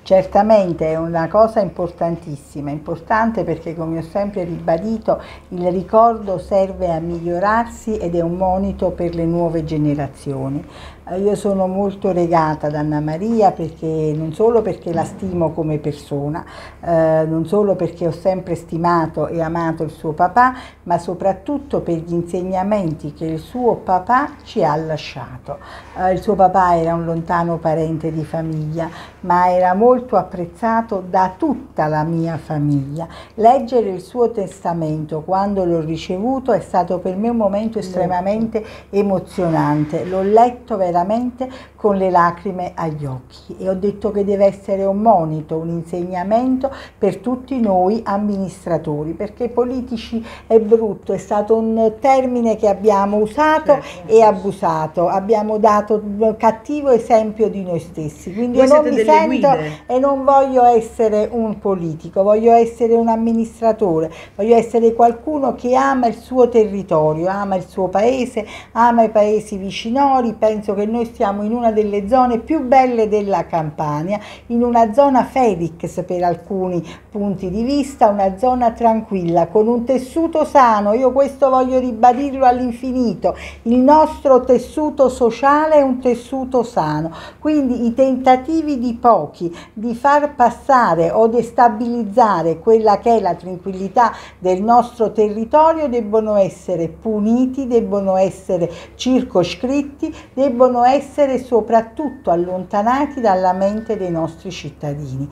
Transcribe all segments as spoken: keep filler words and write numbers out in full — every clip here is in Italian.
Certamente è una cosa importantissima, importante perché, come ho sempre ribadito, il ricordo serve a migliorarsi ed è un monito per le nuove generazioni. Io sono molto legata ad Anna Maria, perché non solo perché la stimo come persona, eh, non solo perché ho sempre stimato e amato il suo papà, ma soprattutto per gli insegnamenti che il suo papà ci ha lasciato. Eh, il suo papà era un lontano parente di famiglia, ma era molto apprezzato da tutta la mia famiglia. Leggere il suo testamento quando l'ho ricevuto è stato per me un momento estremamente emozionante. L'ho letto veramente con le lacrime agli occhi e ho detto che deve essere un monito, un insegnamento per tutti noi amministratori, perché politici è brutto, è stato un termine che abbiamo usato certo. e abusato, abbiamo dato un cattivo esempio di noi stessi, quindi Voi io non mi sento guide. e non voglio essere un politico, voglio essere un amministratore, voglio essere qualcuno che ama il suo territorio, ama il suo paese, ama i paesi vicinori. Penso che noi stiamo in una delle zone più belle della Campania, in una zona Felix per alcuni punti di vista, una zona tranquilla, con un tessuto sano. Io questo voglio ribadirlo all'infinito, il nostro tessuto sociale è un tessuto sano, quindi i tentativi di pochi di far passare o destabilizzare quella che è la tranquillità del nostro territorio debbono essere puniti, debbono essere circoscritti, debbono essere soprattutto allontanati dalla mente dei nostri cittadini.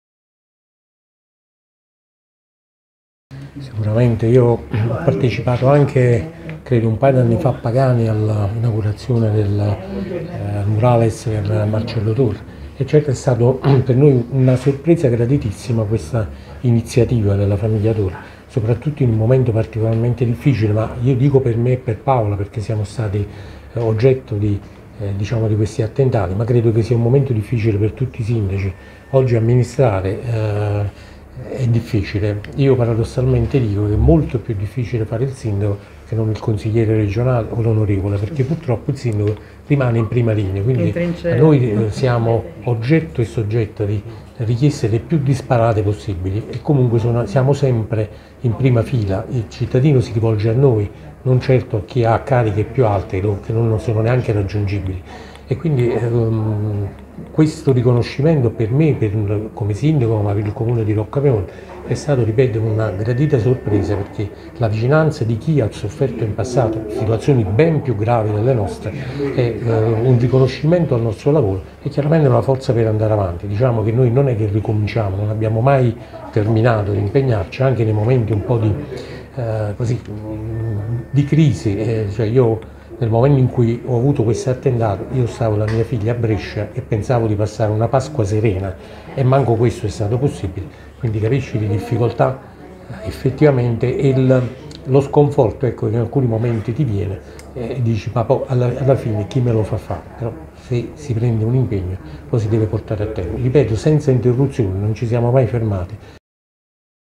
Sicuramente io ho partecipato anche, credo un paio di anni fa a Pagani, all'inaugurazione del eh, murales per Marcello Torre, e certo è stato per noi una sorpresa gratitissima questa iniziativa della famiglia Torre, soprattutto in un momento particolarmente difficile, ma io dico per me e per Paola, perché siamo stati eh, oggetto di Eh, diciamo di questi attentati, ma credo che sia un momento difficile per tutti i sindaci. Oggi amministrare eh, è difficile. Io paradossalmente dico che è molto più difficile fare il sindaco che non il consigliere regionale o l'onorevole, perché purtroppo il sindaco rimane in prima linea, quindi noi eh, siamo oggetto e soggetto di richieste le più disparate possibili e comunque sono, siamo sempre in prima fila. Il cittadino si rivolge a noi, non certo a chi ha cariche più alte che non sono neanche raggiungibili, e quindi ehm, questo riconoscimento per me, per, come sindaco, ma per il comune di Roccapionte, è stato, ripeto, una gradita sorpresa, perché la vicinanza di chi ha sofferto in passato situazioni ben più gravi delle nostre è eh, un riconoscimento al nostro lavoro e chiaramente una forza per andare avanti. Diciamo che noi non è che ricominciamo, non abbiamo mai terminato di impegnarci, anche nei momenti un po' di Eh, così, di crisi, eh, cioè io nel momento in cui ho avuto questo attentato, io stavo con la mia figlia a Brescia e pensavo di passare una Pasqua serena e manco questo è stato possibile, quindi capisci le difficoltà eh, effettivamente e il, lo sconforto, ecco, che in alcuni momenti ti viene e eh, dici ma poi alla, alla fine chi me lo fa fare? Però se si prende un impegno lo si deve portare a termine, ripeto, senza interruzioni, non ci siamo mai fermati.